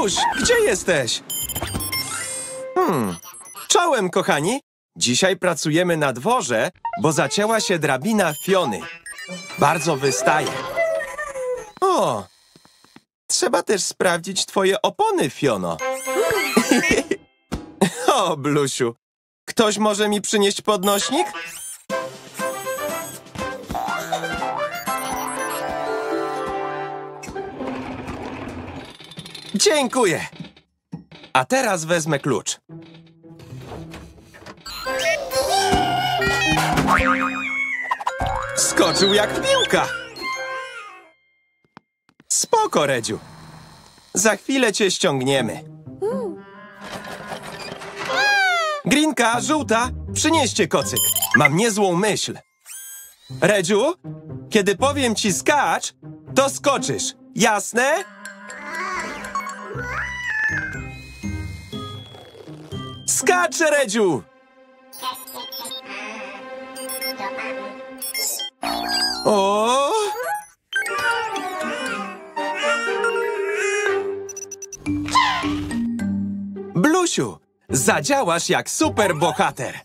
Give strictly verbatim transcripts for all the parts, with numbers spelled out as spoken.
Bluś, gdzie jesteś? Hmm, czołem, kochani. Dzisiaj pracujemy na dworze, bo zacięła się drabina Fiony. Bardzo wystaje. O, trzeba też sprawdzić twoje opony, Fiono. O, Blusiu, ktoś może mi przynieść podnośnik? Dziękuję. A teraz wezmę klucz. Skoczył jak piłka. Spoko, Redziu. Za chwilę cię ściągniemy. Grinka, żółta, przynieście kocyk. Mam niezłą myśl. Redziu, kiedy powiem ci skacz, to skoczysz. Jasne? Skacz, Redziu! O! Blusiu, zadziałasz jak super bohater.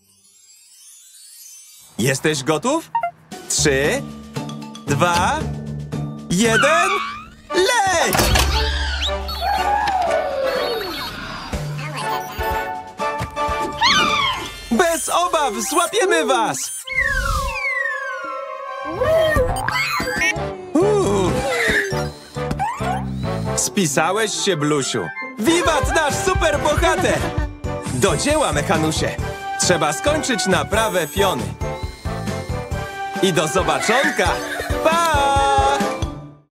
Jesteś gotów? Trzy, dwa, jeden, leć! Bez obaw, złapiemy was! Uuu. Spisałeś się, Blusiu. Wiwat nasz super bohater! Do dzieła, Mechanusie. Trzeba skończyć naprawę Fiony. I do zobaczonka! Pa!